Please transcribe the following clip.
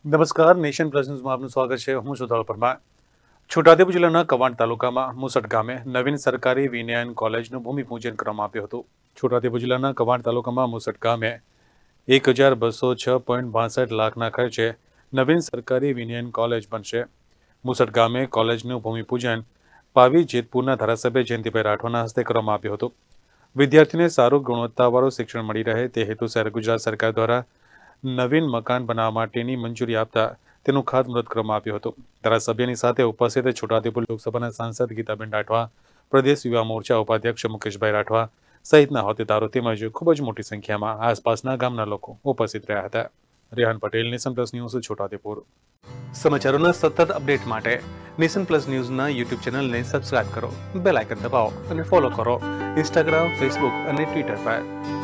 નમસ્કાર, nation plus ન્યૂઝમાં આપનું સ્વાગત છે. હું સુધાલ પરમાર. છોટાઉદેપુર જિલ્લાના કવાંટ તાલુકામાં મુસટ ગામે નવીન સરકારી વિનયન કોલેજનું ભૂમિપૂજન કરવામાં આવ્યું હતું. છોટાઉદેપુર જિલ્લાના કવાંટ તાલુકામાં મુસટ ગામે 1,206.62 લાખના ખર્ચે નવીન સરકારી વિનયન કોલેજ બનશે. મુસટ ગામે કોલેજનું ભૂમિપૂજન પાવી જેતપુરના ધારાસભ્ય જયંતિભાઈ રાઠવાના હસ્તે કરવામાં આવ્યું હતું. વિદ્યાર્થીઓને સારું ગુણવત્તાવાળું શિક્ષણ મળી રહે તે હેતુસર ગુજરાત સરકાર દ્વારા નવીન મકાન બનાવવા માટેની મંજૂરી આપતા તેનું ખાતમુહૂર્ત કરવામાં આવ્યું હતું. ધારાસભ્યની સાથે ઉપસ્થિત છોટાઉદેપુર લોકસભાના સાંસદ ગીતાબેન રાઠવા, પ્રદેશ યુવા મોરચા ઉપાધ્યક્ષ મુકેશભાઈ રાઠવા સહિતના હોદ્દેદારો તેમજ ખૂબ જ મોટી સંખ્યામાં આસપાસના ગામના લોકો ઉપસ્થિત રહ્યા હતા. Rehan Patel, nation plus news, Chhota Udepur. સમાચારોના સતત અપડેટ માટે નેશન પ્લસ ન્યૂઝના યુટ્યુબ ચેનલને સબસ્ક્રાઇબ કરો, બેલ આઇકન દબાવો અને ફોલો કરો ઇન્સ્ટાગ્રામ, ફેસબુક અને ટ્વિટર પર.